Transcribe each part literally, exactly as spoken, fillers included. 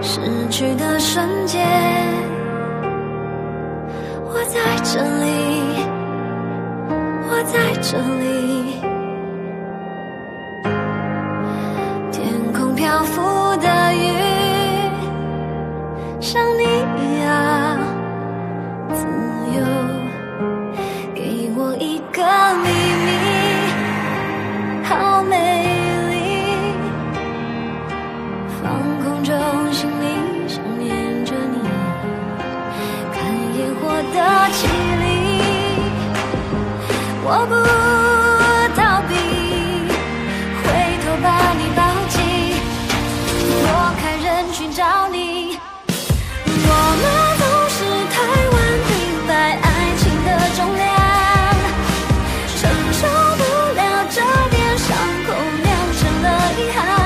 失去的瞬间，我在这里，我在这里，天空漂浮的雨，像你啊，自由，给我一个秘密，好美。心里想念着你，看烟火的绮丽，我不逃避，回头把你抱紧，躲开人群找你。我们总是太晚明白爱情的重量，承受不了这点伤口，酿成了遗憾。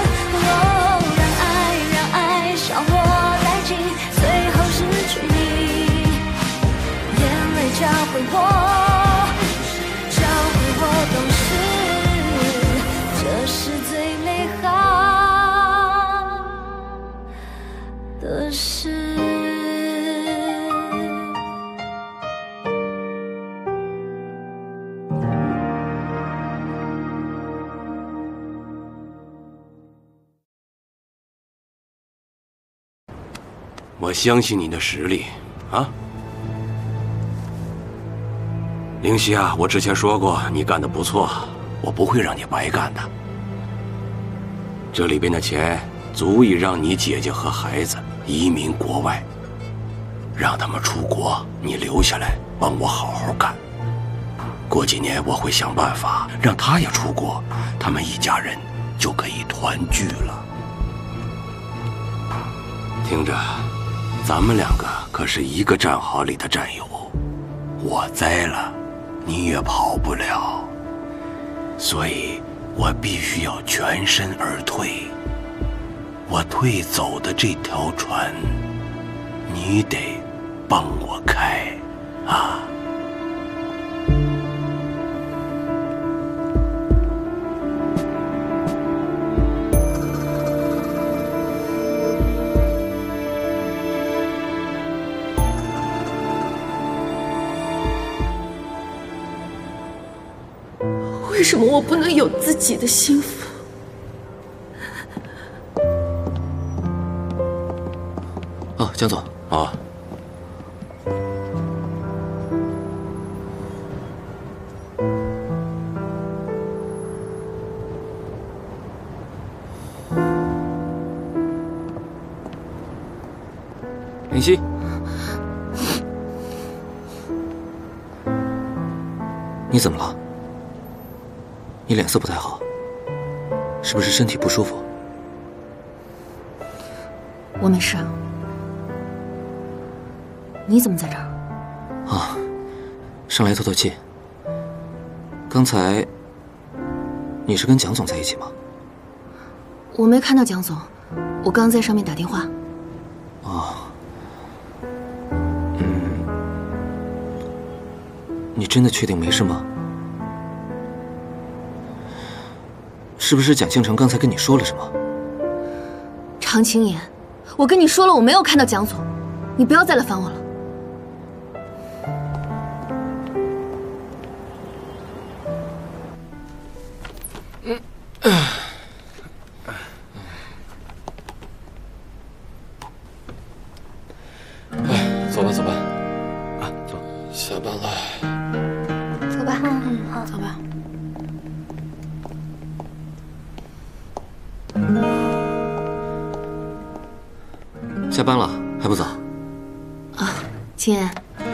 教会我，教会我懂事，这是最美好的事。 我相信你的实力，啊。灵犀啊，我之前说过，你干得不错，我不会让你白干的。这里边的钱足以让你姐姐和孩子移民国外，让他们出国，你留下来帮我好好干。过几年我会想办法让他也出国，他们一家人就可以团聚了。听着，咱们两个可是一个战壕里的战友，我栽了你也跑不了，所以我必须要全身而退。我退走的这条船，你得帮我开啊！ 为什么我不能有自己的幸福？ 哦，江总。 啊。 林夕。你怎么了？你脸色不太好，是不是身体不舒服？ 我没事。你怎么在这儿？ 啊，上来透透气。刚才你是跟蒋总在一起吗？ 我没看到蒋总，我刚在上面打电话。 哦，嗯，你真的确定没事吗？是不是蒋庆成刚才跟你说了什么？ 常青言，我跟你说了，我没有看到蒋总，你不要再来烦我了。 哎，走吧，走吧。啊，走。下班了。 走吧。嗯，好，走吧。 下班了还不走？ 啊，青言，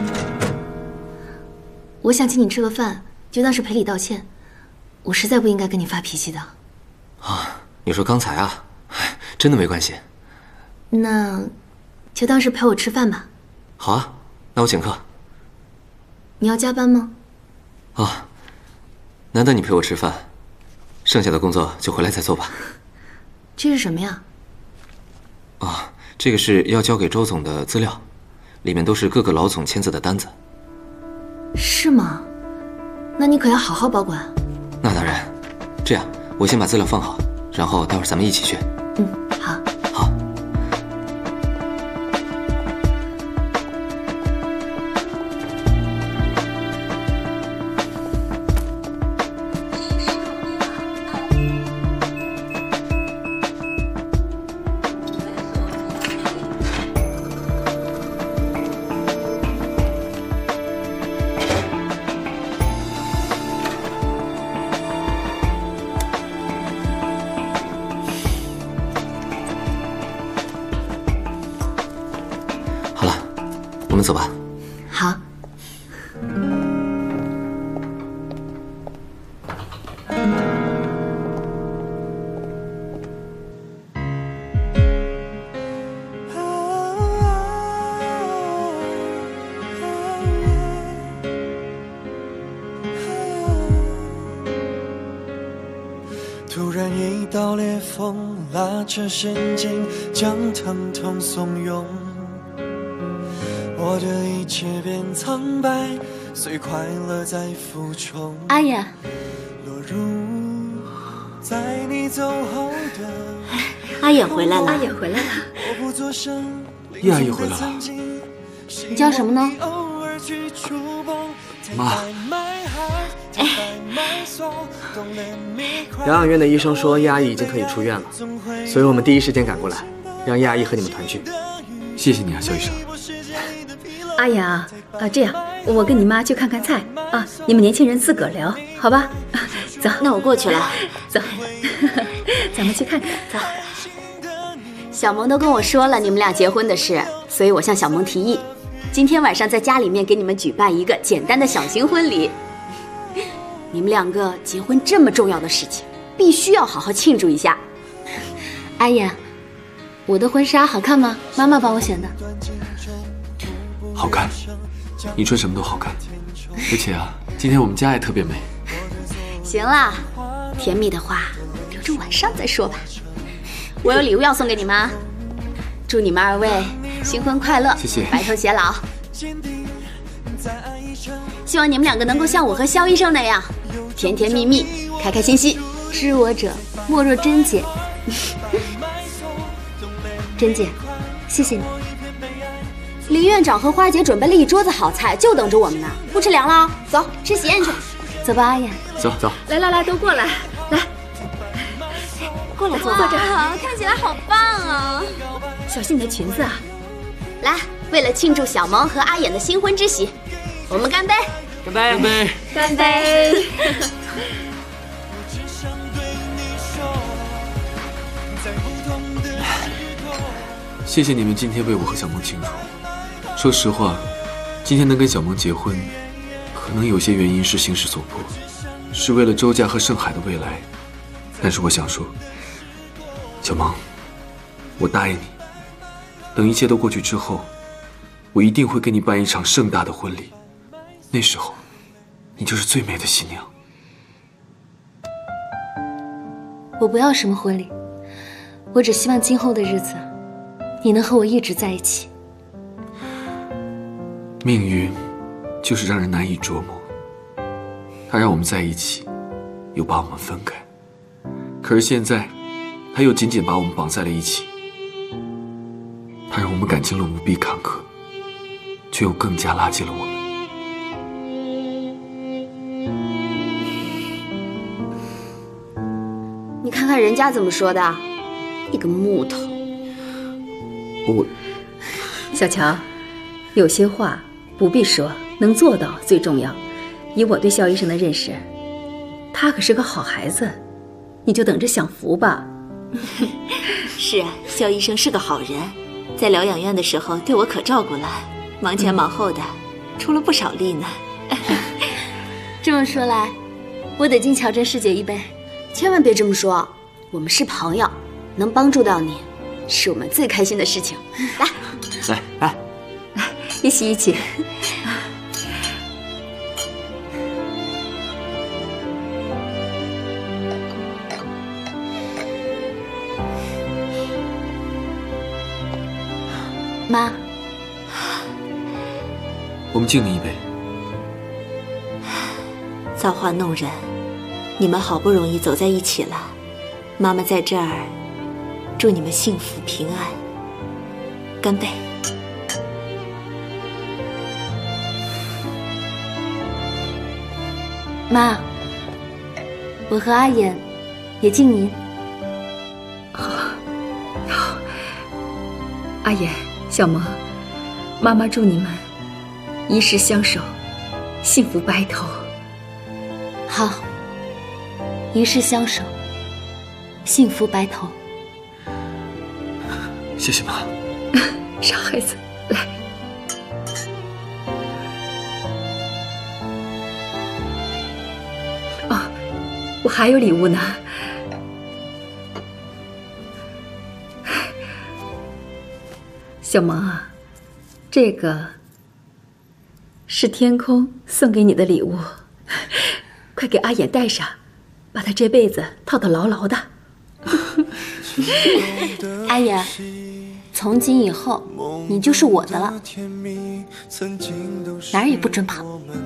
我想请你吃个饭，就当是赔礼道歉。我实在不应该跟你发脾气的。 啊，你说刚才啊，真的没关系。 那，就当是陪我吃饭吧。 好啊，那我请客。 你要加班吗？ 啊，难得你陪我吃饭，剩下的工作就回来再做吧。 这是什么呀？ 啊，这个是要交给周总的资料，里面都是各个老总签字的单子。 是吗？那你可要好好保管。 那当然。这样，我先把资料放好，然后待会儿咱们一起去。 嗯，好。 好。 我们走吧。 好。 突然一道裂缝拉扯神经，将疼痛怂恿，我的一切变苍白，随快乐在俯冲。 阿雅， 落入在你走后的阿雅回来了。 阿雅回来了。 我不作声， 叶阿姨回来了。 你叫什么呢？ 妈。 哎， 疗养院的医生说叶阿姨已经可以出院了，所以我们第一时间赶过来，让叶阿姨和你们团聚。 谢谢你啊，肖医生。 阿雅啊，这样我跟你妈去看看菜啊，你们年轻人自个儿聊，好吧？走， 那我过去了。 走，咱们去看看。 走。小萌都跟我说了你们俩结婚的事，所以我向小萌提议，今天晚上在家里面给你们举办一个简单的小型婚礼。你们两个结婚这么重要的事情，必须要好好庆祝一下。 阿雅，我的婚纱好看吗？妈妈帮我选的。 好看，你穿什么都好看。而且啊，今天我们家也特别美。 行啦，甜蜜的话留着晚上再说吧。我有礼物要送给你们啊，祝你们二位新婚快乐， 谢谢， 白头偕老。希望你们两个能够像我和肖医生那样，甜甜蜜蜜，开开心心。 知我者莫若珍姐。珍姐，谢谢你。 林院长和花姐准备了一桌子好菜，就等着我们呢。不吃凉了，走，吃喜宴去。 走吧，阿雅。 走走。 来来来，都过来，来， 过来坐吧。 哇，看起来好棒啊！ 小心你的裙子啊！ 来，为了庆祝小萌和阿衍的新婚之喜，我们干杯！ 干杯！干杯！ 干杯！ 谢谢你们今天为我和小萌庆祝。说实话，今天能跟小萌结婚，可能有些原因是形势所迫，是为了周家和盛海的未来。但是我想说，小萌，我答应你，等一切都过去之后，我一定会给你办一场盛大的婚礼。那时候，你就是最美的新娘。 我不要什么婚礼，我只希望今后的日子，你能和我一直在一起。 命运就是让人难以琢磨，它让我们在一起，又把我们分开。可是现在，它又紧紧把我们绑在了一起。它让我们感情路无比坎坷，却又更加拉近了我们。 你看看人家怎么说的，你个木头。 我， 小乔，有些话不必说，能做到最重要。以我对肖医生的认识，他可是个好孩子，你就等着享福吧。 是啊，肖医生是个好人，在疗养院的时候对我可照顾了，忙前忙后的，嗯、出了不少力呢。 这么说来，我得敬乔真师姐一杯。 千万别这么说，我们是朋友，能帮助到你，是我们最开心的事情。来， 来来来，一起一起。 妈， 我们敬你一杯。 造化弄人，你们好不容易走在一起了，妈妈在这儿祝你们幸福平安。干杯！ 妈，我和阿衍也敬您。 好，好，阿衍、小萌，妈妈祝你们一世相守，幸福白头。 好，一世相守，幸福白头。 谢谢妈。 傻孩子，来。 我还有礼物呢。小萌啊，这个是天空送给你的礼物，快给阿衍戴上，把他这辈子套得牢牢的。 阿衍，从今以后你就是我的了，哪儿也不准跑。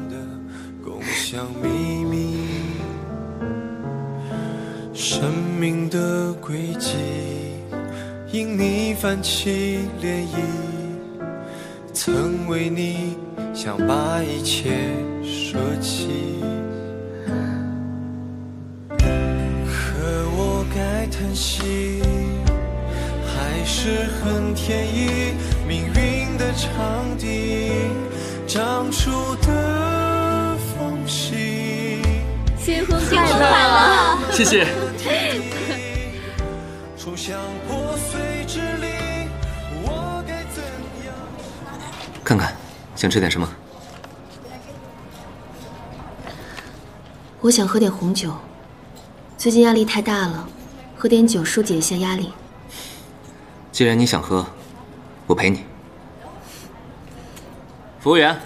生命的轨迹因你泛起涟漪，曾为你想把一切舍弃，可我该叹息，还是很天意，命运的场地长出的缝隙。 新婚快乐！ 谢谢。 冲向破碎之力，我该怎样？ 看看，想吃点什么？ 我想喝点红酒，最近压力太大了，喝点酒疏解一下压力。 既然你想喝，我陪你。服务员。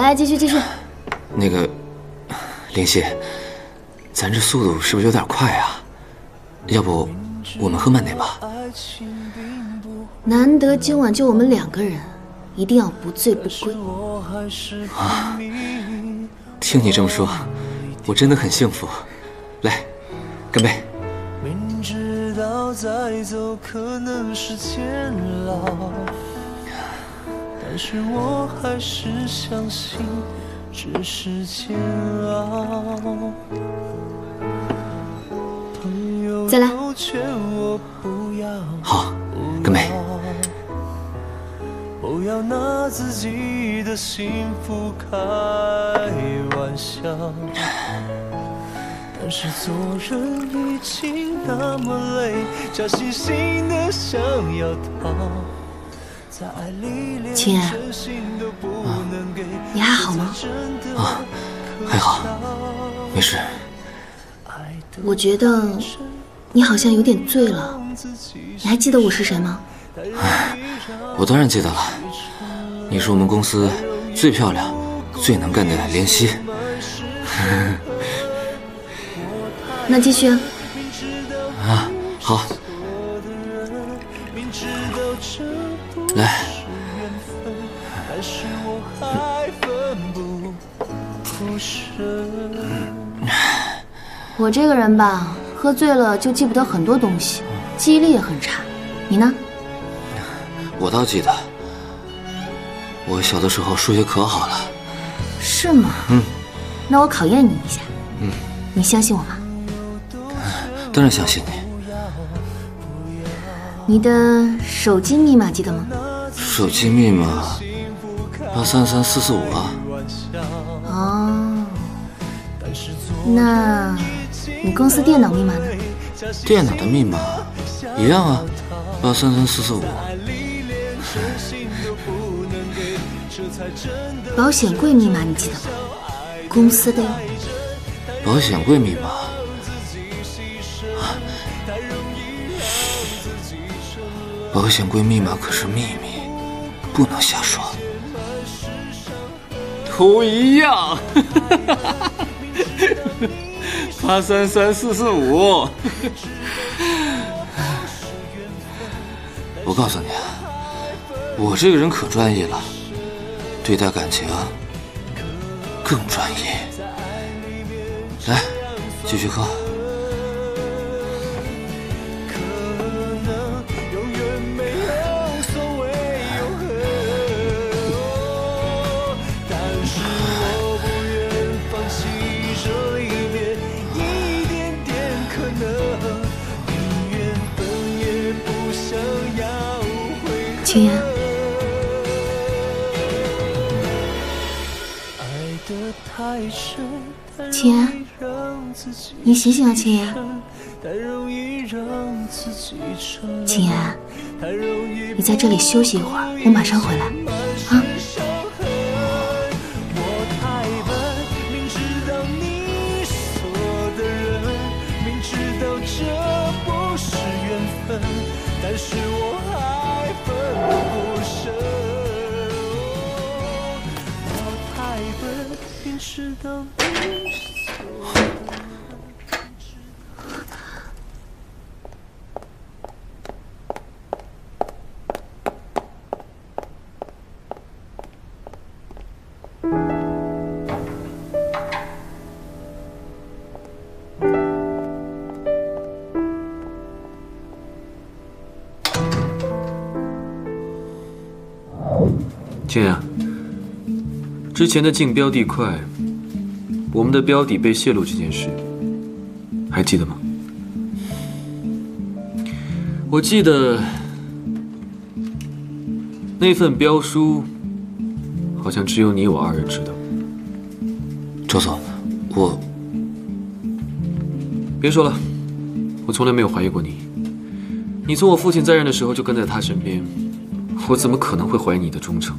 来，继续继续。 那个，灵犀，咱这速度是不是有点快啊？要不我们喝慢点吧？ 难得今晚就我们两个人，一定要不醉不归。 啊，听你这么说，我真的很幸福。来，干杯！明知道再走可能是煎熬，但是我还是相信只是煎熬。 再来。 好，干杯！ 不要拿自己的幸福开玩笑，但是做人已经那么累，假惺惺的想要逃。 亲爱，你还好吗？ 啊，还好，没事。 我觉得你好像有点醉了，你还记得我是谁吗？ 哎，我当然记得了，你是我们公司最漂亮、最能干的怜惜。 那继续啊。 啊，好。来。 我这个人吧，喝醉了就记不得很多东西，记忆力也很差。你呢？ 我倒记得，我小的时候数学可好了。 是吗？ 嗯。 那我考验你一下。 嗯。 你相信我吗？ 当然相信你。 你的手机密码记得吗？ 手机密码八三三四四五啊。 哦。那你公司电脑密码呢？ 电脑的密码一样啊，八三三四四五。 保险柜密码你记得吗？公司的哟。 保险柜密码，保险柜密码可是秘密，不能瞎说。 都一样。八三三四四五。 我告诉你啊，我这个人可专一了，对待感情更专一。来，继续喝。 青言，青言，你醒醒啊，青言！青言，你在这里休息一会儿，我马上回来，啊！但是我还奋不顾身，我太笨，明知道你倩啊，之前的竞标地块，我们的标底被泄露这件事，还记得吗？我记得那份标书，好像只有你我二人知道。 周总，我…… 别说了，我从来没有怀疑过你。你从我父亲在任的时候就跟在他身边，我怎么可能会怀疑你的忠诚？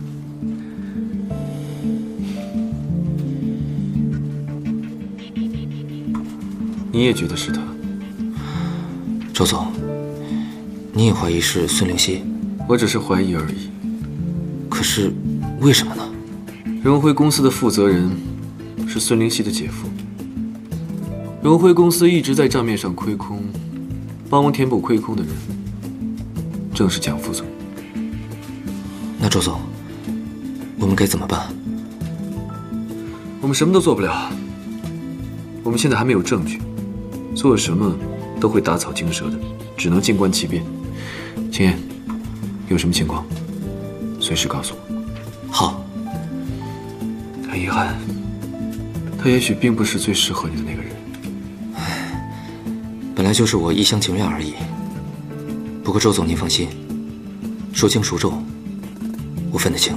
你也觉得是他？ 周总，你也怀疑是孙灵溪？ 我只是怀疑而已。 可是，为什么呢？ 荣辉公司的负责人是孙灵溪的姐夫。荣辉公司一直在账面上亏空，帮忙填补亏空的人，正是蒋副总。 那周总，我们该怎么办？ 我们什么都做不了。我们现在还没有证据，做什么都会打草惊蛇的，只能静观其变。秦燕，有什么情况，随时告诉我。 好。 很遗憾，他也许并不是最适合你的那个人。 本来就是我一厢情愿而已。不过周总您放心，孰轻孰重，我分得清。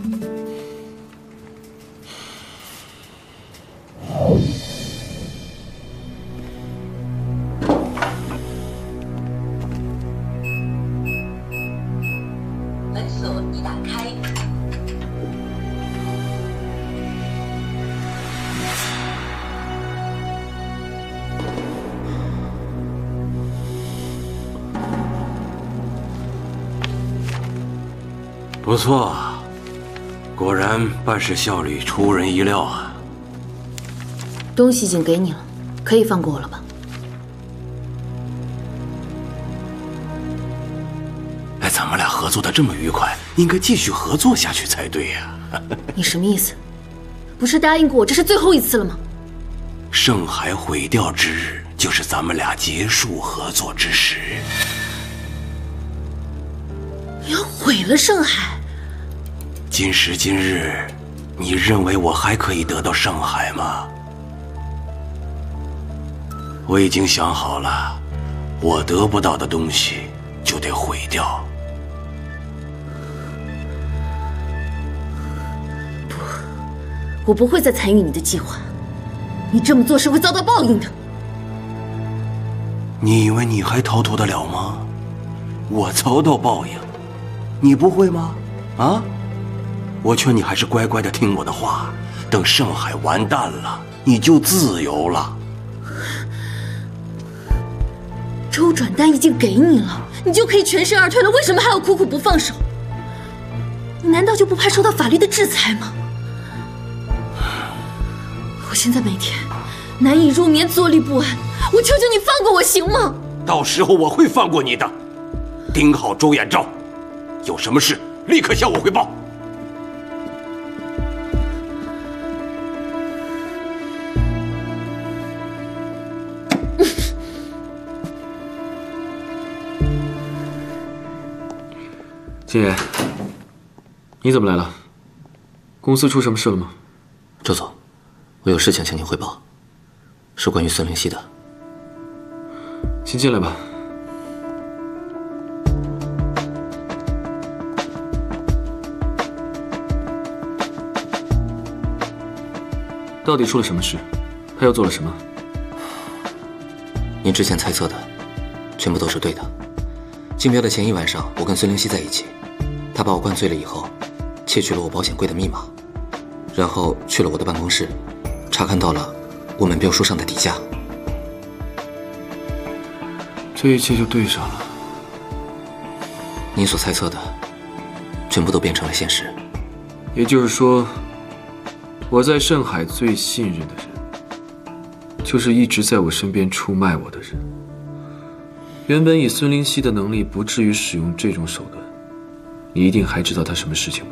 门锁已打开。 不错，果然办事效率出人意料啊！ 东西已经给你了，可以放过我了吧？ 哎，咱们俩合作的这么愉快，应该继续合作下去才对呀。 你什么意思？不是答应过我这是最后一次了吗？ 盛海毁掉之日，就是咱们俩结束合作之时。 你要毁了盛海？ 今时今日，你认为我还可以得到盛海吗？我已经想好了，我得不到的东西就得毁掉。 不，我不会再参与你的计划。你这么做是会遭到报应的。 你以为你还逃脱得了吗？我遭到报应，你不会吗？啊？我劝你还是乖乖的听我的话，等盛海完蛋了，你就自由了。 周转单已经给你了，你就可以全身而退了，为什么还要苦苦不放手？你难道就不怕受到法律的制裁吗？我现在每天难以入眠，坐立不安，我求求你放过我行吗？ 到时候我会放过你的。盯好周彦昭，有什么事立刻向我汇报。 金爷，你怎么来了？公司出什么事了吗？ 周总，我有事情请您汇报，是关于孙灵溪的。 先进来吧。到底出了什么事？他又做了什么？ 您之前猜测的，全部都是对的。竞标的前一晚上，我跟孙灵溪在一起，他把我灌醉了以后，窃取了我保险柜的密码，然后去了我的办公室，查看到了我们标书上的底价。 这一切就对上了。 您所猜测的，全部都变成了现实。 也就是说，我在盛海最信任的人，就是一直在我身边出卖我的人。原本以孙灵溪的能力，不至于使用这种手段。你一定还知道他什么事情吧？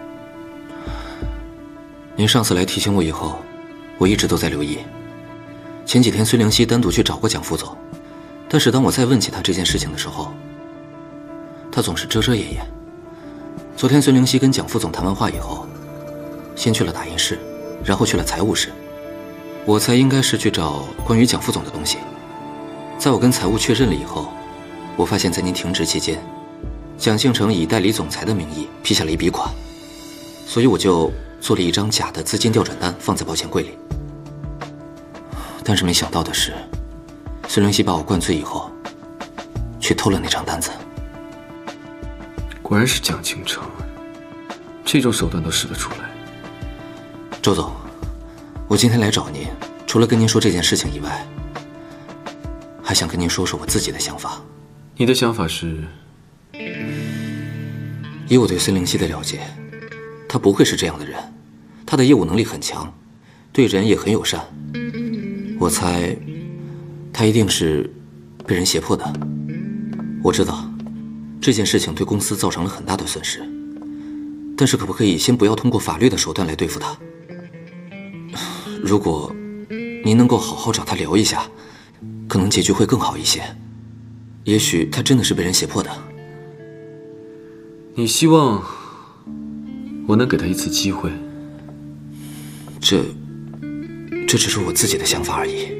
您上次来提醒我以后，我一直都在留意。前几天孙灵溪单独去找过蒋副总，但是当我再问起他这件事情的时候，他总是遮遮掩掩。昨天孙灵溪跟蒋副总谈完话以后，先去了打印室，然后去了财务室。我猜应该是去找关于蒋副总的东西。在我跟财务确认了以后，我发现在您停职期间，蒋庆成以代理总裁的名义批下了一笔款，所以我就做了一张假的资金调转单放在保险柜里。但是没想到的是，孙灵溪把我灌醉以后，去偷了那张单子。 果然是蒋庆成，这种手段都使得出来。 周总，我今天来找您，除了跟您说这件事情以外，还想跟您说说我自己的想法。 你的想法是？ 以我对孙灵溪的了解，他不会是这样的人， 他的业务能力很强，对人也很友善。我猜，他一定是被人胁迫的。我知道，这件事情对公司造成了很大的损失，但是可不可以先不要通过法律的手段来对付他？如果您能够好好找他聊一下，可能结局会更好一些。也许他真的是被人胁迫的。 你希望我能给他一次机会？ 这，这只是我自己的想法而已。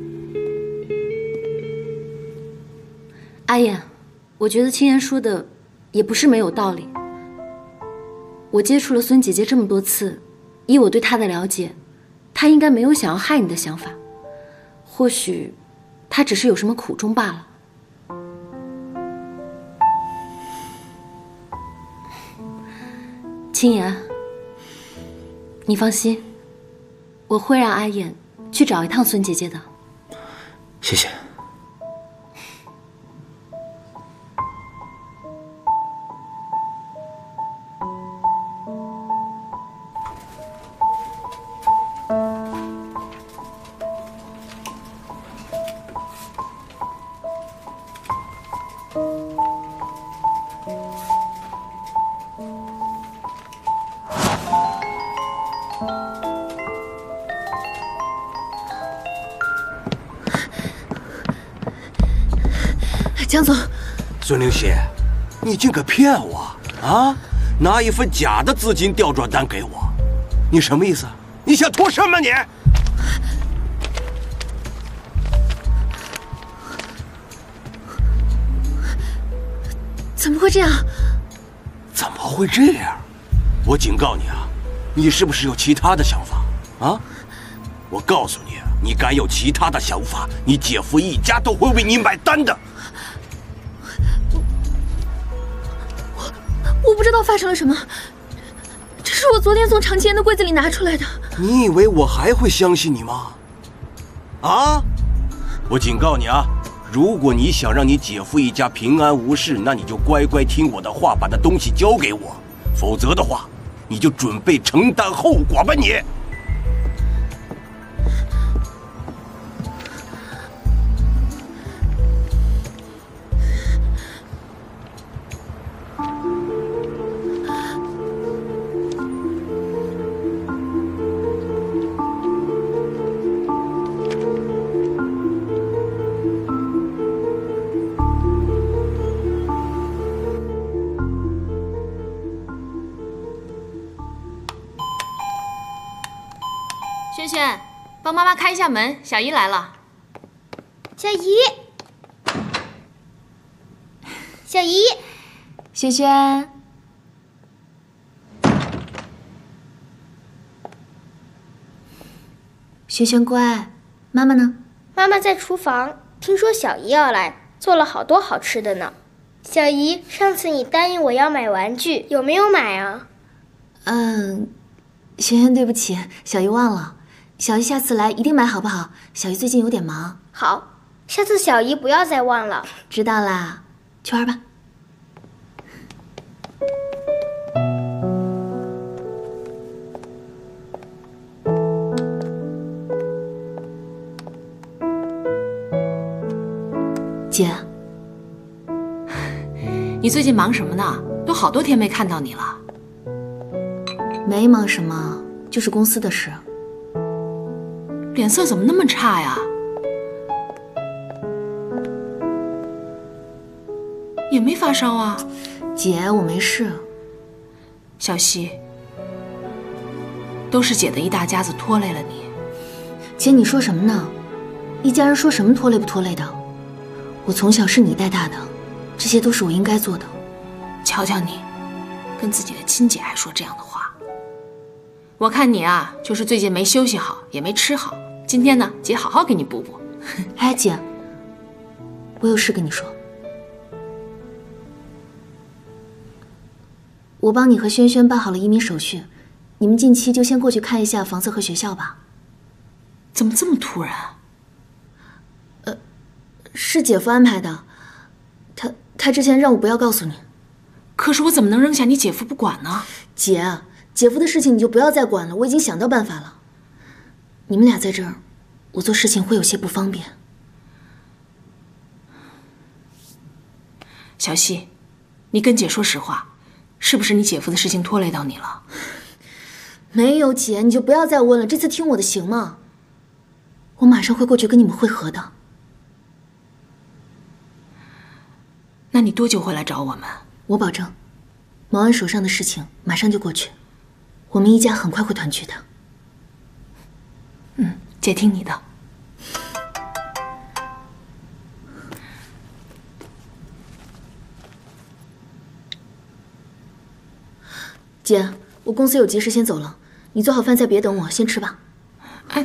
阿燕，我觉得青言说的也不是没有道理。我接触了孙姐姐这么多次，以我对她的了解，她应该没有想要害你的想法，或许她只是有什么苦衷罢了。青言，你放心，我会让阿燕去找一趟孙姐姐的。 谢谢。 江总， 孙灵溪，你竟敢骗我啊！拿一份假的资金调转单给我，你什么意思？你想图什么你？ 怎么会这样？ 怎么会这样？我警告你啊，你是不是有其他的想法啊？我告诉你，你敢有其他的想法，你姐夫一家都会为你买单的。 我不知道发生了什么，这是我昨天从长期岩的柜子里拿出来的。 你以为我还会相信你吗？啊！我警告你啊，如果你想让你姐夫一家平安无事，那你就乖乖听我的话，把那东西交给我，否则的话，你就准备承担后果吧你。 萱萱，帮妈妈开一下门，小姨来了。 小姨，小姨， 萱萱，萱萱乖，妈妈呢？ 妈妈在厨房，听说小姨要来，做了好多好吃的呢。小姨，上次你答应我要买玩具，有没有买啊？ 嗯，萱萱，对不起，小姨忘了。小姨下次来一定买好不好？小姨最近有点忙。 好，下次小姨不要再忘了。 知道啦，去玩吧。姐， 你最近忙什么呢？都好多天没看到你了。 没忙什么，就是公司的事。 脸色怎么那么差呀？也没发烧啊。 姐，我没事。 小希，都是姐的一大家子拖累了你。 姐，你说什么呢？一家人说什么拖累不拖累的？我从小是你带大的，这些都是我应该做的。 瞧瞧你，跟自己的亲姐还说这样的话。我看你啊，就是最近没休息好，也没吃好。今天呢，姐好好给你补补。 哎，姐，我有事跟你说。我帮你和萱萱办好了移民手续，你们近期就先过去看一下房子和学校吧。 怎么这么突然？ 呃，是姐夫安排的，他他之前让我不要告诉你。 可是我怎么能扔下你姐夫不管呢？ 姐， 姐夫的事情你就不要再管了，我已经想到办法了。你们俩在这儿，我做事情会有些不方便。 小希，你跟姐说实话，是不是你姐夫的事情拖累到你了？ 没有姐，你就不要再问了，这次听我的行吗？我马上会过去跟你们会合的。 那你多久会来找我们？ 我保证，忙完手上的事情，马上就过去。我们一家很快会团聚的。 嗯，姐听你的。 姐，我公司有急事先走了，你做好饭菜别等我，先吃吧。 哎。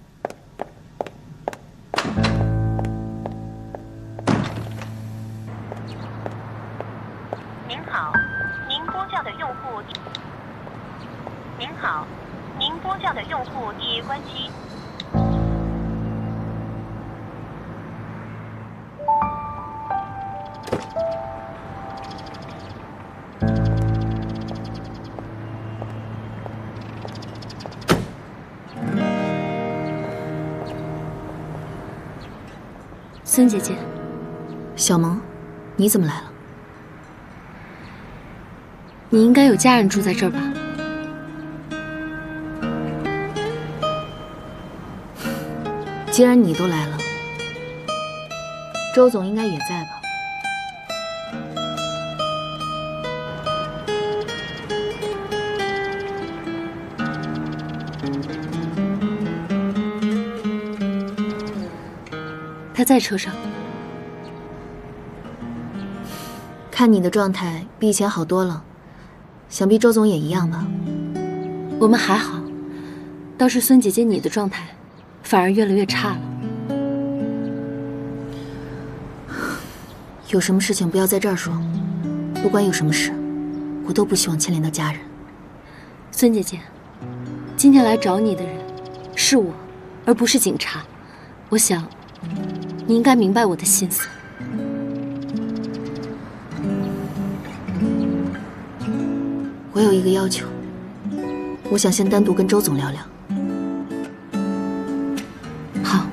您好，您拨叫的用户。您好，您拨叫的用户已关机。 孙姐姐，小萌，你怎么来了？ 你应该有家人住在这儿吧？既然你都来了，周总应该也在吧？他在车上。看你的状态比以前好多了，想必周总也一样吧？我们还好，倒是孙姐姐你的状态反而越来越差了。有什么事情不要在这儿说，不管有什么事，我都不希望牵连到家人。孙姐姐，今天来找你的人是我，而不是警察。我想你应该明白我的心思。我有一个要求，我想先单独跟周总聊聊。好。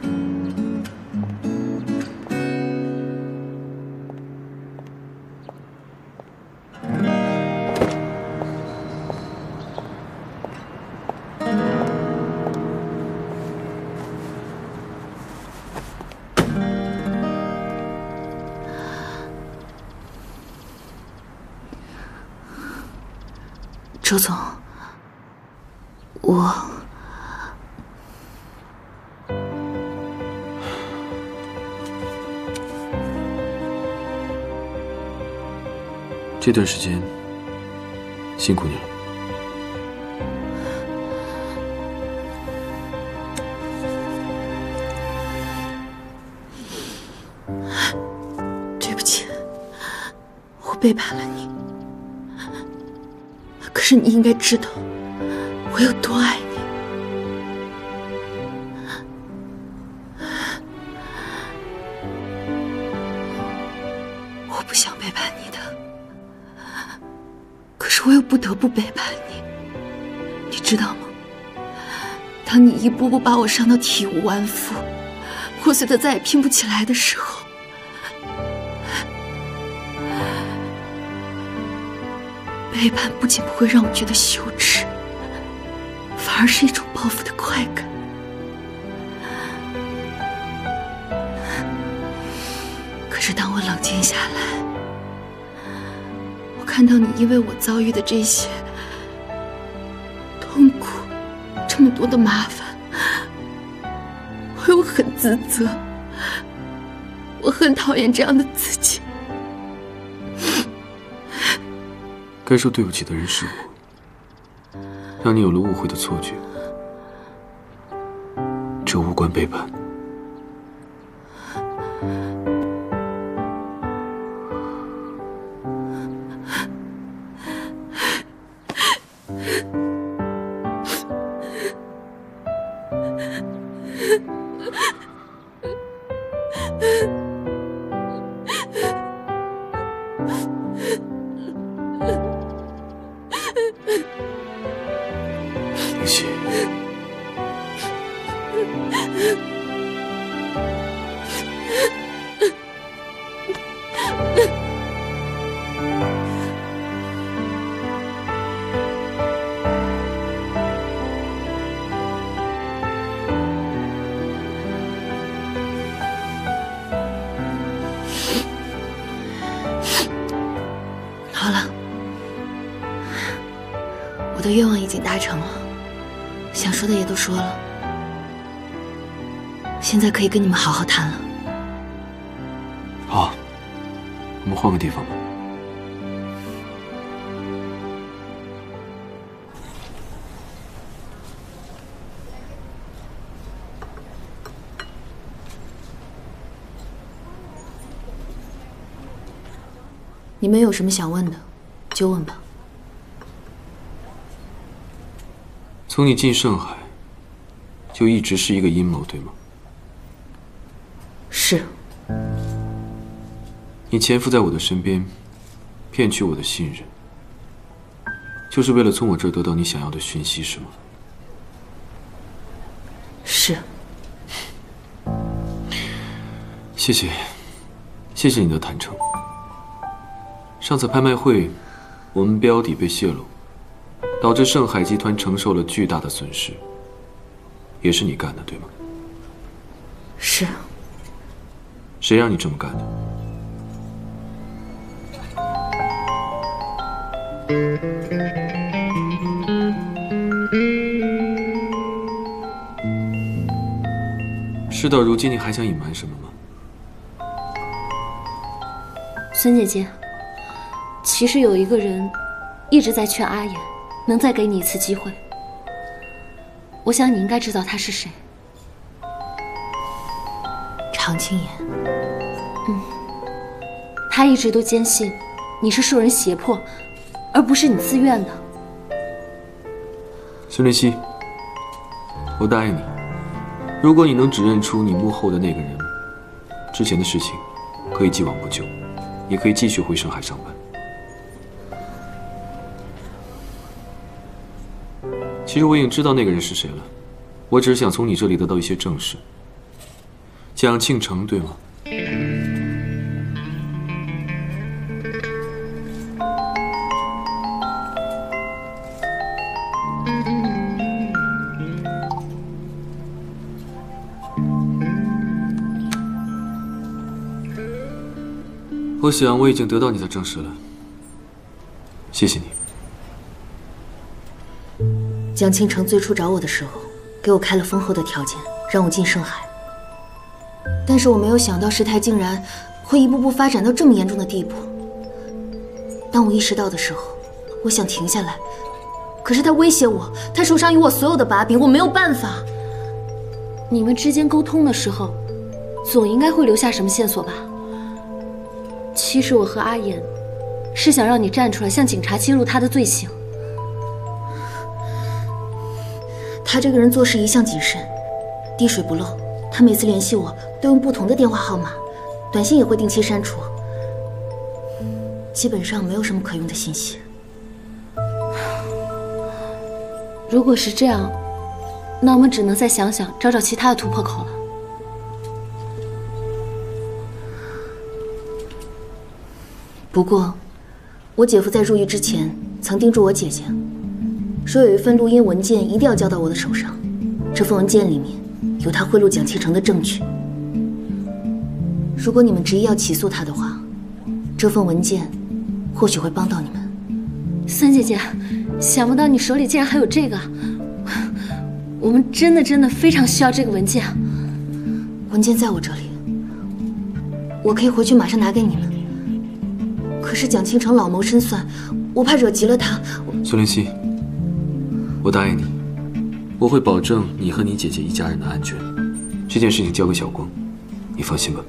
周总，我这段时间辛苦你了。 对不起，我背叛了你。可是你应该知道我有多爱你。我不想背叛你的，可是我又不得不背叛你，你知道吗？当你一步步把我伤到体无完肤，破碎的再也拼不起来的时候，背叛不仅不会让我觉得羞耻，反而是一种报复的快感。可是当我冷静下来，我看到你因为我遭遇的这些痛苦，这么多的麻烦，我又很自责，我很讨厌这样的自己。 该说对不起的人是我，让你有了误会的错觉，这无关背叛。 我的愿望已经达成了，想说的也都说了，现在可以跟你们好好谈了。 好，我们换个地方吧。 你们有什么想问的，就问吧。 从你进盛海，就一直是一个阴谋，对吗？ 是。 你潜伏在我的身边，骗取我的信任，就是为了从我这儿得到你想要的讯息，是吗？ 是。 谢谢，谢谢你的坦诚。上次拍卖会，我们标底被泄露，导致盛海集团承受了巨大的损失，也是你干的，对吗？ 是。 谁让你这么干的？事到如今，你还想隐瞒什么吗？ 孙姐姐，其实有一个人一直在劝阿言，能再给你一次机会。我想你应该知道他是谁。常青言。嗯，他一直都坚信你是受人胁迫，而不是你自愿的。 孙莲溪，我答应你，如果你能指认出你幕后的那个人，之前的事情可以既往不咎，你可以继续回上海上班。其实我已经知道那个人是谁了，我只是想从你这里得到一些证实。蒋庆成，对吗？我想我已经得到你的证实了，谢谢你。 蒋庆成最初找我的时候，给我开了丰厚的条件，让我进盛海。但是我没有想到事态竟然会一步步发展到这么严重的地步。当我意识到的时候，我想停下来，可是他威胁我，他手上有我所有的把柄，我没有办法。你们之间沟通的时候，总应该会留下什么线索吧？其实我和阿言是想让你站出来，向警察揭露他的罪行。他这个人做事一向谨慎，滴水不漏。他每次联系我都用不同的电话号码，短信也会定期删除，基本上没有什么可用的信息。如果是这样，那我们只能再想想，找找其他的突破口了。不过，我姐夫在入狱之前曾叮嘱我姐姐，说有一份录音文件一定要交到我的手上，这份文件里面有他贿赂蒋庆成的证据。如果你们执意要起诉他的话，这份文件或许会帮到你们。孙姐姐，想不到你手里竟然还有这个，我们真的真的非常需要这个文件。文件在我这里，我可以回去马上拿给你们。可是蒋庆成老谋深算，我怕惹急了他。 孙莲溪，我答应你，我会保证你和你姐姐一家人的安全。这件事情交给小光，你放心吧。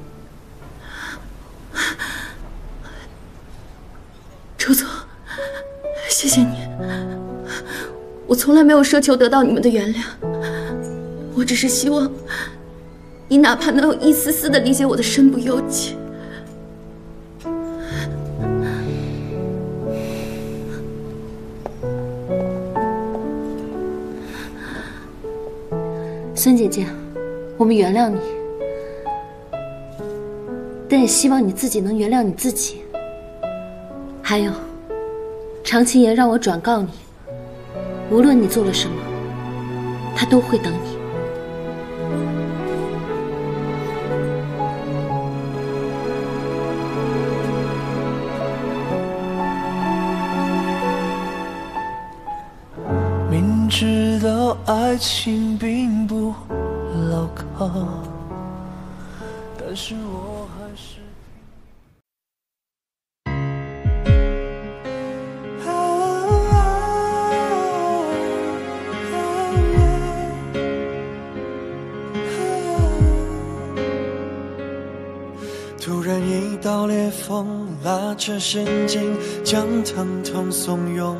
周总，谢谢你。我从来没有奢求得到你们的原谅，我只是希望你哪怕能有一丝丝的理解我的身不由己。孙姐姐，我们原谅你，但也希望你自己能原谅你自己。还有，常青言让我转告你，无论你做了什么，他都会等你。 知道爱情并不牢靠，但是我还是突然一道裂缝拉扯神经，将疼痛怂恿，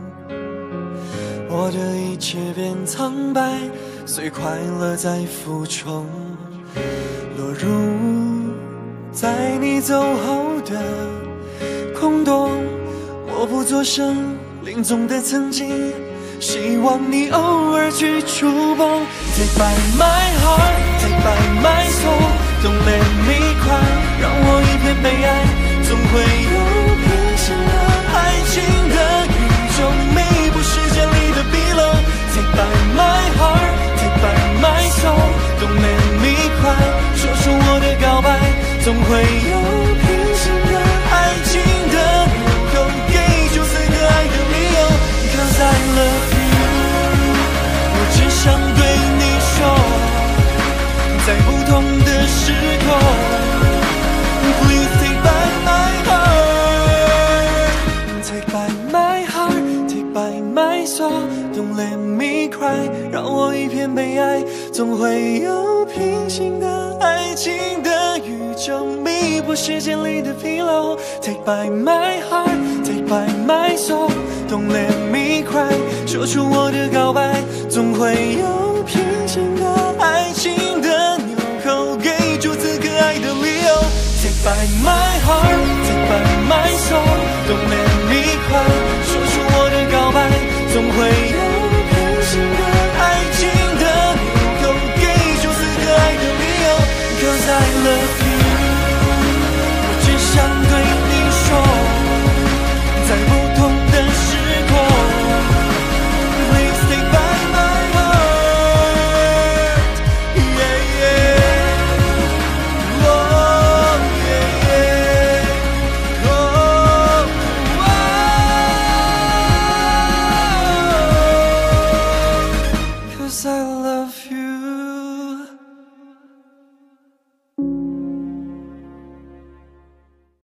我的一切变苍白，随快乐在浮冲，落入在你走后的空洞，默不作声，林中的曾经，希望你偶尔去触碰。 Take by my heart, take by my soul, don't let me cry， 让我一片悲哀，总会有平行的爱情的宇宙，弥补时间里的纰漏。 Take by my heart, take by my soul, don't let me cry， 说出我的告白，总会有平行的爱情的路口，给出四个爱的理由。 Cause I love you， 我只想对你说，在不同的时空。 Please take by my heart, take by my heart, take by my soul, don't let me cry， 让我一片悲哀，总会有平行的爱情的宇宙，弥补时间里的纰漏。 Take by my heart, take by my soul, don't let me cry， 说出我的告白，总会有平行的爱情的纽扣，给出此刻爱的理由。 Take by my heart, take by my soul, don't let me cry，说